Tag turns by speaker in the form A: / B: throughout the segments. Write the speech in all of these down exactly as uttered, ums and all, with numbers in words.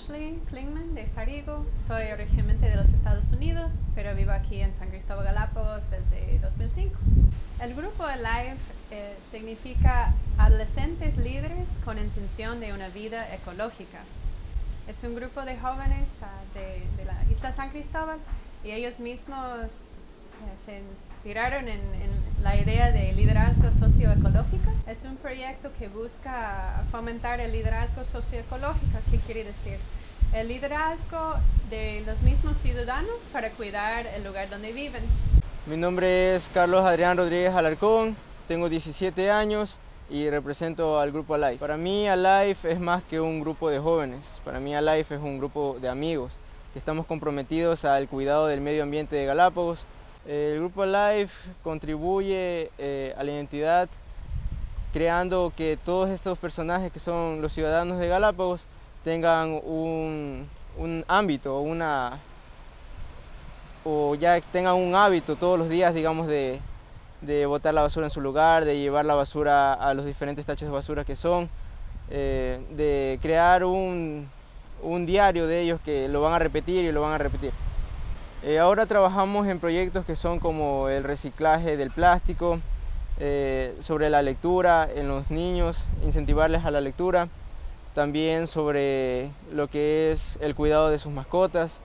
A: Ashley Klingman de Sarigo. Soy originalmente de los Estados Unidos, pero vivo aquí en San Cristóbal Galápagos desde dos mil cinco. El grupo Alive eh, significa adolescentes líderes con intención de una vida ecológica. Es un grupo de jóvenes uh, de, de la isla San Cristóbal y ellos mismos eh, se inspiraron en, en la idea de liderazgo socioecológico. Es un proyecto que busca fomentar el liderazgo socioecológico. ¿Qué quiere decir? El liderazgo de los mismos ciudadanos para cuidar el lugar donde viven.
B: Mi nombre es Carlos Adrián Rodríguez Alarcón, tengo diecisiete años y represento al grupo Alive. Para mí Alive es más que un grupo de jóvenes, para mí Alive es un grupo de amigos que estamos comprometidos al cuidado del medio ambiente de Galápagos. El grupo Alive contribuye eh, a la identidad creando que todos estos personajes que son los ciudadanos de Galápagos tengan un, un ámbito, una, o ya tengan un hábito todos los días, digamos, de de botar la basura en su lugar, de llevar la basura a los diferentes tachos de basura que son, eh, de crear un, un diario de ellos que lo van a repetir y lo van a repetir. Eh, ahora trabajamos en proyectos que son como el reciclaje del plástico, eh, sobre la lectura en los niños, incentivarles a la lectura, también sobre lo que es el cuidado de sus mascotas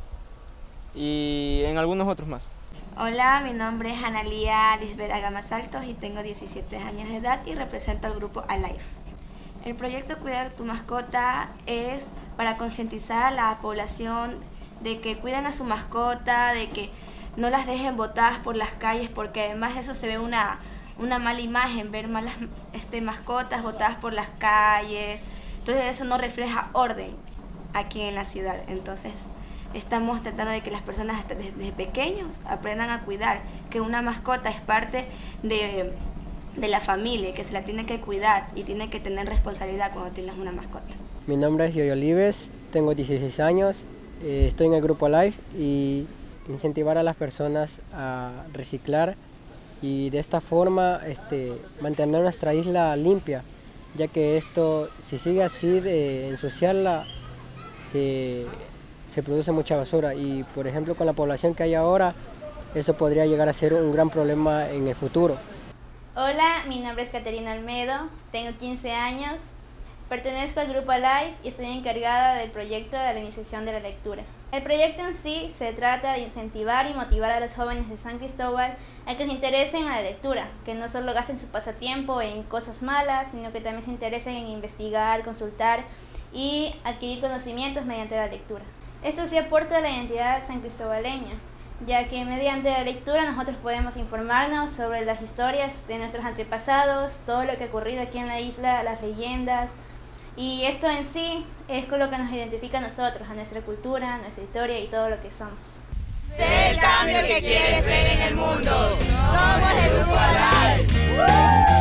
B: y en algunos otros más.
C: Hola, mi nombre es Analía Lisbeth Gamas Altos y tengo diecisiete años de edad y represento al grupo Alive. El proyecto Cuidar tu mascota es para concientizar a la población de que cuiden a su mascota, de que no las dejen botadas por las calles, porque además eso se ve una, una mala imagen, ver malas este, mascotas botadas por las calles. Entonces eso no refleja orden aquí en la ciudad. Entonces estamos tratando de que las personas desde, desde pequeños aprendan a cuidar, que una mascota es parte de, de la familia, que se la tiene que cuidar y tiene que tener responsabilidad cuando tienes una mascota.
D: Mi nombre es Yoyo Olives, tengo dieciséis años, eh, estoy en el grupo Alive y incentivar a las personas a reciclar y de esta forma este, mantener nuestra isla limpia, ya que esto, si sigue así de ensuciarla, se... se produce mucha basura y, por ejemplo, con la población que hay ahora, eso podría llegar a ser un gran problema en el futuro.
E: Hola, mi nombre es Caterina Almedo, tengo quince años, pertenezco al grupo Alive y estoy encargada del proyecto de la iniciación de la lectura. El proyecto en sí se trata de incentivar y motivar a los jóvenes de San Cristóbal a que se interesen en la lectura, que no solo gasten su pasatiempo en cosas malas, sino que también se interesen en investigar, consultar y adquirir conocimientos mediante la lectura. Esto sí aporta a la identidad sancristobaleña, ya que mediante la lectura nosotros podemos informarnos sobre las historias de nuestros antepasados, todo lo que ha ocurrido aquí en la isla, las leyendas, y esto en sí es con lo que nos identifica a nosotros, a nuestra cultura, a nuestra historia y todo lo que somos.
F: Sé el cambio que quieres ver en el mundo. Somos el grupo Alive.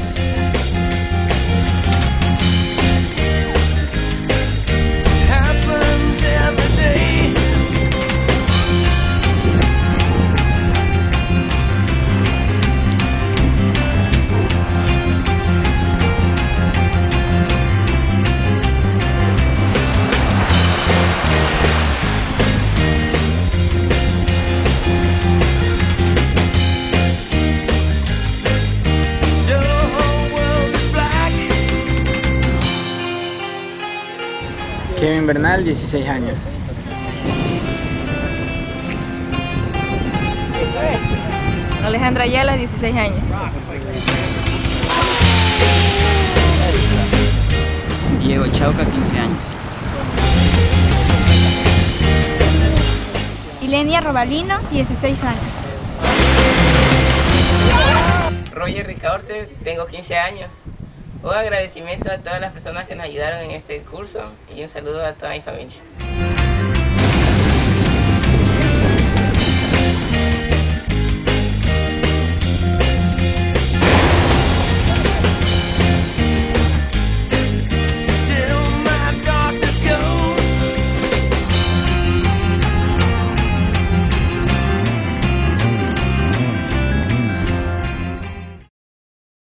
G: Kevin Bernal, dieciséis años.
H: Alejandra Ayala, dieciséis años.
I: Diego Chauca, quince años.
H: Ilenia Robalino, dieciséis años.
J: Roger Ricaorte, tengo quince años. Un agradecimiento a todas las personas que nos ayudaron en este curso y un saludo a toda mi familia.